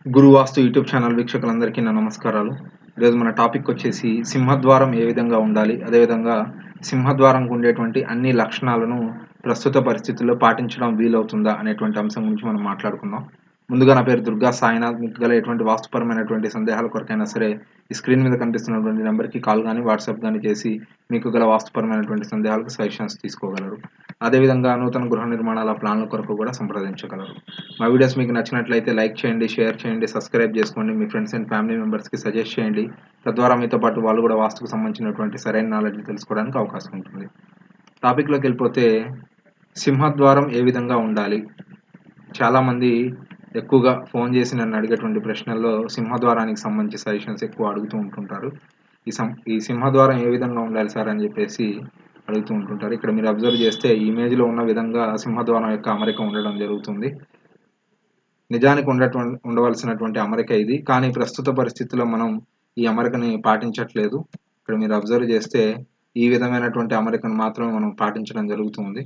గురు వాస్తు YouTube channel వీక్షకులందరికీ నా నమస్కారాలు. ఈరోజు మన టాపిక్ వచ్చేసి సింహద్వారం ఏ విధంగా ఉండాలి? అదేవిధంగా సింహద్వారంకు ఉండేటువంటి అన్ని లక్షణాలను ప్రస్తుత పరిస్థితుల్లో పాటించడం వీలవుతుందా? అనేటువంటి అంశం గురించి మనం మాట్లాడుకుందాం. ముందుగా నా పేరు దుర్గా సాయినాథ్. మీకు గల ఎటువంటి వాస్తుపరమైనటువంటి సందేహాల కొరకైనా సరే ఈ స్క్రీన్ మీద కనిపిస్తున్నటువంటి నెంబర్‌కి కాల్ గాని, వాట్సాప్ గాని చేసి మీకు గల వాస్తుపరమైనటువంటి సందేహాలకు సజెషన్స్ తీసుకోగలరు. అదేవిధంగా నూతన గృహ నిర్మాణాల ప్లాన్ల కొరకు కూడా సంప్రదించగలరు. మా వీడియోస్ మీకు నచ్చినట్లయితే లైక్ చేయండి, షేర్ చేయండి, సబ్స్క్రైబ్ చేసుకోండి. మీ ఫ్రెండ్స్ అండ్ ఫ్యామిలీ మెంబర్స్‌కి సజెస్ట్ చేయండి. తద్వారా మీతో పాటు వాళ్ళు కూడా వాస్తుకు సంబంధించినటువంటి సరైన నాలెడ్జ్ తెలుసుకోవడానికి అవకాశం ఉంటుంది. టాపిక్‌లోకి వెళ్ళిపోతే సింహద్వారం ఏ విధంగా ఉండాలి? చాలామంది ఎక్కువగా ఫోన్ చేసి నన్ను అడిగేటువంటి ప్రశ్నల్లో సింహద్వారానికి సంబంధించి సజెషన్స్ ఎక్కువ అడుగుతూ ఉంటుంటారు. ఈ సింహద్వారం ఏ విధంగా ఉండాలి సార్ అని చెప్పేసి అడుగుతూ ఉంటుంటారు. ఇక్కడ మీరు అబ్జర్వ్ చేస్తే ఈ ఇమేజ్‌లో ఉన్న విధంగా సింహద్వారం యొక్క అమరిక ఉండడం జరుగుతుంది. నిజానికి ఉండవలసినటువంటి అమరిక ఇది. కానీ ప్రస్తుత పరిస్థితుల్లో మనం ఈ అమరికని పాటించట్లేదు. ఇక్కడ మీరు అబ్జర్వ్ చేస్తే ఈ విధమైనటువంటి అమరికను మాత్రమే మనం పాటించడం జరుగుతుంది.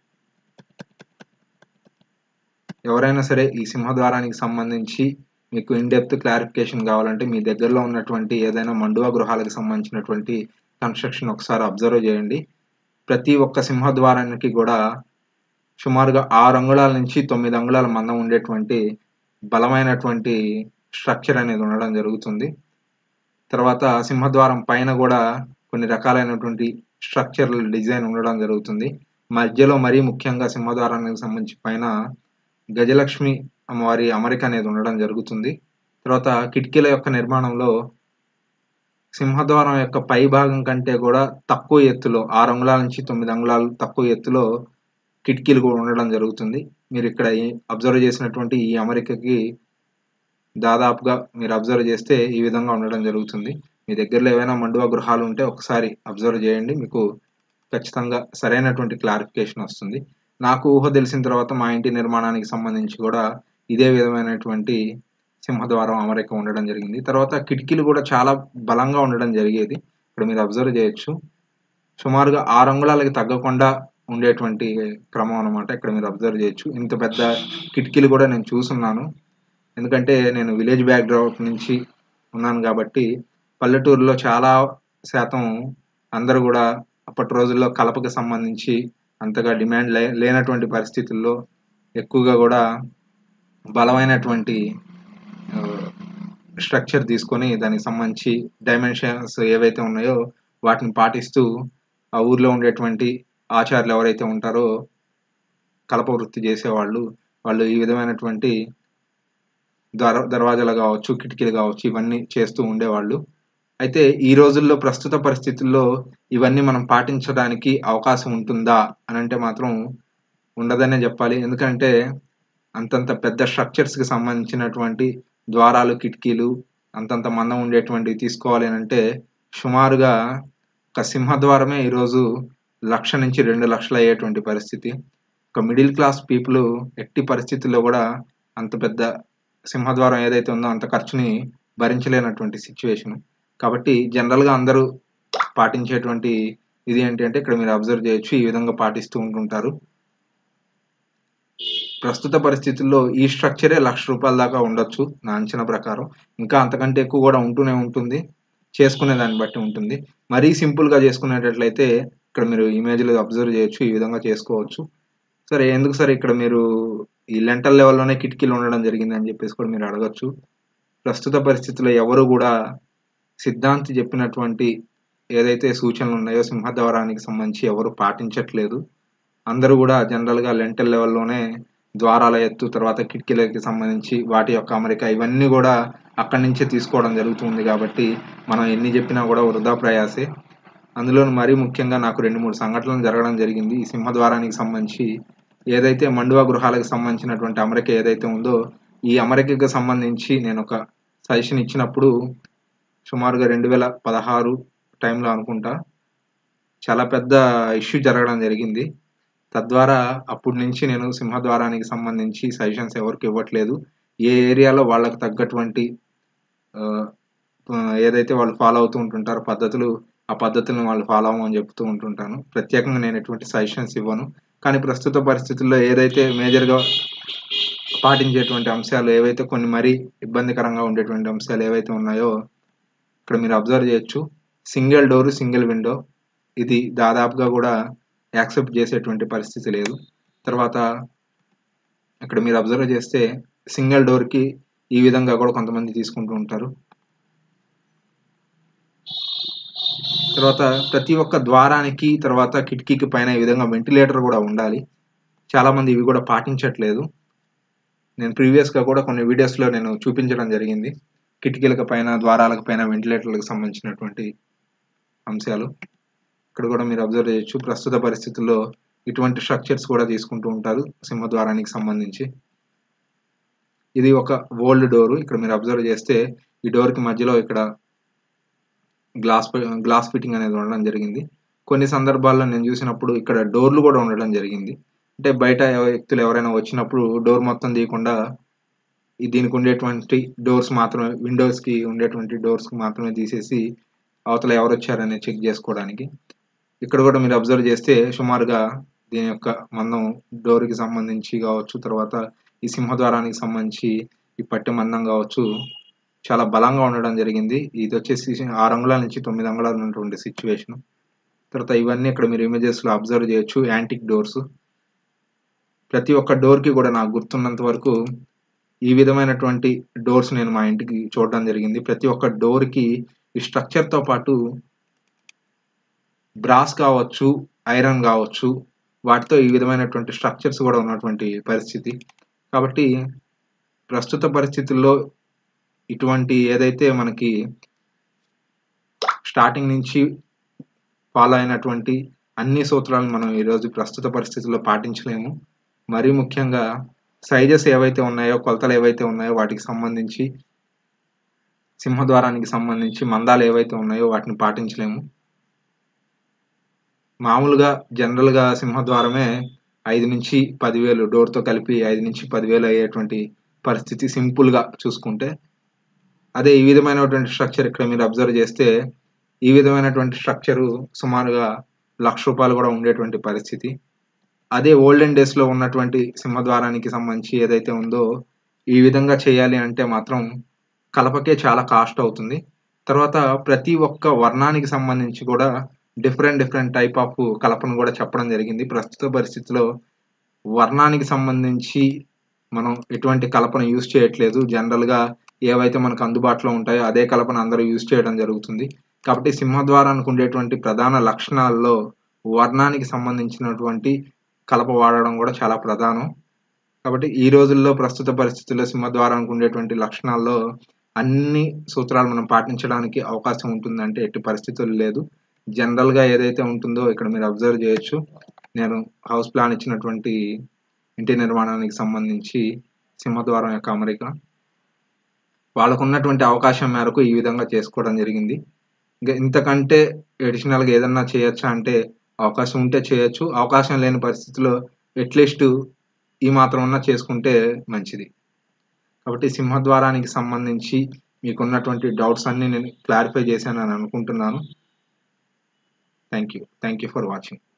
ఎవరైనా సరే ఈ సింహద్వారానికి సంబంధించి మీకు ఇన్ డెప్త్ క్లారిఫికేషన్ కావాలంటే మీ దగ్గరలో ఉన్నటువంటి ఏదైనా మండువా గృహాలకు సంబంధించినటువంటి కన్‌స్ట్రక్షన్ ఒకసారి అబ్జర్వ్ చేయండి. ప్రతి ఒక్క సింహద్వారానికి కూడా సుమారుగా 6 అంగుళాల నుంచి 9 అంగుళాల మందం ఉండేటువంటి బలమైనటువంటి స్ట్రక్చర్ అనేది ఉండడం జరుగుతుంది. తర్వాత సింహద్వారం పైన గూడా కొన్ని రకాలైనటువంటి స్ట్రక్చరల్ డిజైన్ ఉండడం జరుగుతుంది. మధ్యలో మరీ ముఖ్యంగా సింహద్వారానికి సంబంధించి పైన గజలక్ష్మి అమ్మవారి అమరిక అనేది ఉండడం జరుగుతుంది. తర్వాత కిటికీల యొక్క నిర్మాణంలో సింహద్వారం యొక్క పై భాగం కంటే గూడా తక్కువ ఎత్తులో 6 అంగుళాల నుంచి 9 అంగుళాలు తక్కువ ఎత్తులో కిటికీలు కూడా ఉండడం జరుగుతుంది. మీరిక్కడ అబ్జర్వ్ చేసినటువంటి ఈ అమరికకి దాదాపుగా మీరు అబ్జర్వ్ చేస్తే ఈ విధంగా ఉండడం జరుగుతుంది. మీ దగ్గరలో ఏవైనా మండువా గృహాలు ఉంటే ఒకసారి అబ్జర్వ్ చేయండి. మీకు ఖచ్చితంగా సరైనటువంటి క్లారిఫికేషన్ వస్తుంది. నాకు ఊహ తెలిసిన తర్వాత మా ఇంటి నిర్మాణానికి సంబంధించి కూడా ఇదే విధమైనటువంటి సింహద్వారం అమరిక ఉండడం జరిగింది. తర్వాత కిటికీలు కూడా చాలా బలంగా ఉండడం జరిగేది. ఇక్కడ మీరు అబ్జర్వ్ చేయొచ్చు. సుమారుగా 6 అంగుళాలకి తగ్గకుండా ఉండేటువంటి క్రమం అన్నమాట. ఇక్కడ మీరు అబ్జర్వ్ చేయొచ్చు. ఇంత పెద్ద కిటికీలు కూడా నేను చూసున్నాను. ఎందుకంటే నేను విలేజ్ బ్యాక్‌డ్రాప్ నుంచి ఉన్నాను గాబట్టి, పల్లెటూరులో చాలా శాతం అందరూ గూడా అప్పటి రోజుల్లో కలపకి సంబంధించి అంతగా డిమాండ్ లేనటువంటి పరిస్థితుల్లో ఎక్కువగా గూడా బలమైనటువంటి ఆహ్, స్ట్రక్చర్ తీసుకొని దానికి సంబంధించి డైమెన్షన్స్ ఏవైతే ఉన్నాయో వాటిని పాటిస్తూ ఆ ఊర్లో ఉండేటువంటి ఆచార్యులు ఎవరైతే ఉంటారో కలప వృత్తి చేసేవాళ్ళు, వాళ్ళు ఈ విధమైనటువంటి దర్వాజాలు గావచ్చు, కిటికీలు గావచ్చు ఇవన్నీ చేస్తూ ఉండేవాళ్ళు. అయితే ఈ రోజుల్లో ప్రస్తుత పరిస్థితుల్లో ఇవన్నీ మనం పాటించడానికి అవకాశం ఉంటుందా అనంటే మాత్రం ఉండదనే జెప్పాలి. ఎందుకంటే అంతంత పెద్ద స్ట్రక్చర్స్‌కి సంబంధించినటువంటి ద్వారాలు, కిటికీలు అంతంత మందం ఉండేటువంటివి తీసుకోవాలి అనంటే సుమారుగా ఒక సింహద్వారమే ఈరోజు 1,00,000-2,00,000 అయ్యేటువంటి పరిస్థితి. ఒక మిడిల్ క్లాస్ పీపుల్ ఎట్టి పరిస్థితుల్లో గూడా అంత పెద్ద సింహద్వారం ఏదైతే ఉందో అంత ఖర్చుని భరించలేనటువంటి సిట్యుయేషను. కాబట్టి జనరల్‌గా అందరూ పాటించేటువంటి ఇది ఏంటి అంటే ఇక్కడ మీరు అబ్జర్వ్ చేయొచ్చు. ఈ విధంగా పాటిస్తూ ఉంటుంటారు. ప్రస్తుత పరిస్థితుల్లో ఈ స్ట్రక్చరే రూ. 1,00,000 దాకా ఉండొచ్చు నా అంచనా ప్రకారం. ఇంకా అంతకంటే ఎక్కువ గూడా ఉంటూనే ఉంటుంది. చేసుకునే దాన్ని బట్టి ఉంటుంది. మరీ సింపుల్‌గా చేసుకునేటట్లయితే ఇక్కడ మీరు ఇమేజ్‌లో అబ్జర్వ్ చేయొచ్చు. ఈ విధంగా చేసుకోవచ్చు. సరే ఎందుకు సార్ ఇక్కడ మీరు ఈ లెంటల్ లెవెల్‌లోనే కిటికీలు ఉండడం జరిగిందని జెప్పేసి కూడా మీరు అడగొచ్చు. ప్రస్తుత పరిస్థితుల్లో ఎవరు గూడా సిద్ధాంతి చెప్పినటువంటి ఏదైతే సూచనలున్నాయో సింహద్వారానికి సంబంధించి ఎవరు పాటించట్లేదు. అందరూ గూడా జనరల్‌గా లెంటల్ లెవెల్‌లోనే ద్వారాల ఎత్తు, తర్వాత కిటికీలకి సంబంధించి వాటి యొక్క అమరిక ఇవన్నీ గూడా అక్కడి నుంచే తీసుకోవడం జరుగుతుంది గాబట్టి, మనం ఎన్ని జెప్పినా గూడా వృధా ప్రయాసే. అందులోను మరీ ముఖ్యంగా నాకు 2, 3 సంఘటనలు జరగడం జరిగింది. ఈ సింహద్వారానికి సంబంధించి ఏదైతే మండువా గృహాలకు సంబంధించినటువంటి అమరిక ఏదైతే ఉందో, ఈ అమరికకి సంబంధించి నేనొక సజెషన్ ఇచ్చినప్పుడు సుమారుగా 2016 టైంలో అనుకుంటా. చాలా పెద్ద ఇష్యూ జరగడం జరిగింది. తద్వారా అప్పటి నుంచి నేను సింహద్వారానికి సంబంధించి సజెషన్స్ ఎవరికీ ఇవ్వట్లేదు. ఏ ఏరియాలో వాళ్ళకి తగ్గటువంటి ఆహ్, ఏదైతే వాళ్ళు ఫాలో అవుతూ ఉంటుంటారో పద్ధతులు, ఆ పద్ధతులను వాళ్ళు ఫాలో అవ్వమని చెప్తూ ఉంటుంటాను. ప్రత్యేకంగా నేను ఎటువంటి సజెషన్స్ ఇవ్వను. కానీ ప్రస్తుత పరిస్థితుల్లో ఏదైతే మేజర్‌గా పాటించేటువంటి అంశాలు ఏవైతే కొన్ని మరీ ఇబ్బందికరంగా ఉండేటువంటి అంశాలు ఏవైతే ఉన్నాయో ఇక్కడ మీరు అబ్జర్వ్ చేయొచ్చు. సింగిల్ డోర్, సింగిల్ విండో ఇది దాదాపుగా కూడా యాక్సెప్ట్ చేసేటువంటి పరిస్థితి లేదు. తర్వాత ఇక్కడ మీరు అబ్జర్వ్ చేస్తే సింగిల్ డోర్‌కి ఈ విధంగా కూడా కొంతమంది తీసుకుంటూ ఉంటారు. తర్వాత ప్రతి ఒక్క ద్వారానికి, తర్వాత కిటికీకి పైన ఈ విధంగా వెంటిలేటర్ కూడా ఉండాలి. చాలామంది ఇవి కూడా పాటించట్లేదు. నేను ప్రీవియస్‌గా కూడా కొన్ని వీడియోస్‌లో నేను చూపించడం జరిగింది. కిటికీలకు పైన, ద్వారాలకు పైన వెంటిలేటర్‌లకు సంబంధించినటువంటి అంశాలు. ఇక్కడ కూడా మీరు అబ్జర్వ్ చేయొచ్చు. ప్రస్తుత పరిస్థితుల్లో ఇటువంటి స్ట్రక్చర్స్ కూడా తీసుకుంటూ ఉంటారు సింహద్వారానికి సంబంధించి. ఇది ఒక ఓల్డ్ డోరు. ఇక్కడ మీరు అబ్జర్వ్ చేస్తే ఈ డోర్‌కి మధ్యలో ఇక్కడ గ్లాస్ ఫిట్టింగ్ అనేది ఉండడం జరిగింది. కొన్ని సందర్భాల్లో నేను చూసినప్పుడు ఇక్కడ డోర్‌లు కూడా ఉండడం జరిగింది. అంటే బయట వ్యక్తులు ఎవరైనా వచ్చినప్పుడు డోర్ మొత్తం తీయకుండా దీనికి ఉండేటువంటి డోర్స్ మాత్రమే, విండోస్‌కి ఉండేటువంటి డోర్స్‌కి మాత్రమే తీసేసి అవతల ఎవరొచ్చారని చెక్ చేసుకోవడానికి. ఇక్కడ కూడా మీరు అబ్జర్వ్ చేస్తే సుమారుగా దీని యొక్క మందం డోర్‌కి సంబంధించి కావచ్చు, తర్వాత ఈ సింహద్వారానికి సంబంధించి ఈ పట్టె మందం కావచ్చు, చాలా బలంగా ఉండడం జరిగింది. ఇదొచ్చేసి 6 అంగుళాల నుంచి 9 అంగుళాలు ఉన్నటువంటి సిట్యుయేషను. తర్వాత ఇవన్నీ ఇక్కడ మీరు ఇమేజెస్‌లో అబ్జర్వ్ చేయొచ్చు. Antique doors. ప్రతి ఒక్క డోర్‌కి కూడా నాకు గుర్తున్నంత వరకు ఈ విధమైనటువంటి డోర్స్ నేను మా ఇంటికి చూడడం జరిగింది. ప్రతి ఒక్క డోర్‌కి ఈ స్ట్రక్చర్‌తో పాటు బ్రాస్ కావచ్చు, ఐరన్ కావచ్చు, వాటితో ఈ విధమైనటువంటి స్ట్రక్చర్స్ కూడా ఉన్నటువంటి పరిస్థితి. కాబట్టి ప్రస్తుత పరిస్థితుల్లో ఇటువంటి ఏదైతే మనకి స్టార్టింగ్ నుంచి ఫాలో అయినటువంటి అన్ని సూత్రాలను మనం ఈరోజు ప్రస్తుత పరిస్థితుల్లో పాటించలేము. మరీ ముఖ్యంగా సైజెస్ ఏవైతే ఉన్నాయో, కొలతలు ఏవైతే ఉన్నాయో వాటికి సంబంధించి, సింహద్వారానికి సంబంధించి మందాలు ఏవైతే ఉన్నాయో వాటిని పాటించలేము. మామూలుగా జనరల్‌గా సింహద్వారమే 5,000-10,000 డోర్‌తో కలిపి 5,000-10,000 అయ్యేటువంటి పరిస్థితి సింపుల్‌గా చూసుకుంటే. అదే ఈ విధమైనటువంటి స్ట్రక్చర్ ఇక్కడ మీరు అబ్జర్వ్ చేస్తే, ఈ విధమైనటువంటి స్ట్రక్చరు సుమారుగా రూ. 1,00,000 కూడా ఉండేటువంటి పరిస్థితి. అదే ఓల్డెన్ డేస్‌లో ఉన్నటువంటి సింహద్వారానికి సంబంధించి ఏదైతే ఉందో, ఈ విధంగా చేయాలి అంటే మాత్రం కలపకే చాలా కాస్ట్ అవుతుంది. తర్వాత ప్రతి ఒక్క వర్ణానికి సంబంధించి కూడా డిఫరెంట్ టైప్ ఆఫ్ కలపను కూడా చెప్పడం జరిగింది. ప్రస్తుత పరిస్థితిలో వర్ణానికి సంబంధించి మనం ఎటువంటి కలపను యూజ్ చేయట్లేదు. జనరల్‌గా ఏవైతే మనకు అందుబాటులో ఉంటాయో అదే కలపను అందరూ యూజ్ చేయడం జరుగుతుంది. కాబట్టి సింహద్వారానికి ఉండేటువంటి ప్రధాన లక్షణాల్లో వర్ణానికి సంబంధించినటువంటి కలప వాడడం కూడా చాలా ప్రధానం. కాబట్టి ఈ రోజుల్లో ప్రస్తుత పరిస్థితుల్లో సింహద్వారానికి ఉండేటువంటి లక్షణాల్లో అన్ని సూత్రాలు మనం పాటించడానికి అవకాశం ఉంటుందంటే ఎట్టి పరిస్థితుల్లో లేదు. జనరల్‌గా ఏదైతే ఉంటుందో ఇక్కడ మీరు అబ్జర్వ్ చేయొచ్చు. నేను హౌస్ ప్లాన్ ఇచ్చినటువంటి ఇంటి నిర్మాణానికి సంబంధించి సింహద్వారం యొక్క అమరిక. వాళ్ళకున్నటువంటి అవకాశం మేరకు ఈ విధంగా చేసుకోవడం జరిగింది. ఇంతకంటే అడిషనల్‌గా ఏదన్నా చేయొచ్చా అంటే అవకాశం ఉంటే చేయొచ్చు. అవకాశం లేని పరిస్థితిలో అట్‌లీస్ట్ ఈ మాత్రమన్నా చేసుకుంటే మంచిది. కాబట్టి సింహద్వారానికి సంబంధించి మీకున్నటువంటి డౌట్స్ అన్నీ నేను క్లారిఫై చేశానని అనుకుంటున్నాను. Thank you for watching.